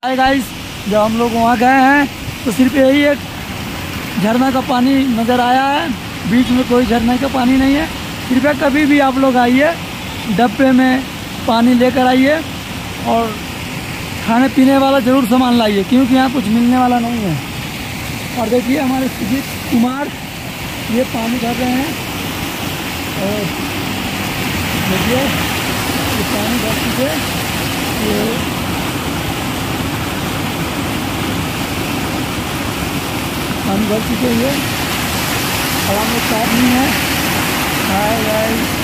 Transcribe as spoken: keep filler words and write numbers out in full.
Hi guys, जब हम लोग वहाँ गए हैं तो सिर्फ यही एक झरना का पानी नज़र आया है। बीच में कोई झरने का पानी नहीं है। कृपया कभी भी आप लोग आइए, डब्बे में पानी लेकर आइए और खाने पीने वाला ज़रूर सामान लाइए, क्योंकि यहाँ कुछ मिलने वाला नहीं है। और देखिए हमारे सुजीत कुमार ये पानी भर रहे हैं और देखिए ये पानी भर चुके ये पानी भर चुके हैं। और हम लोग साथ नहीं है। Hi guys.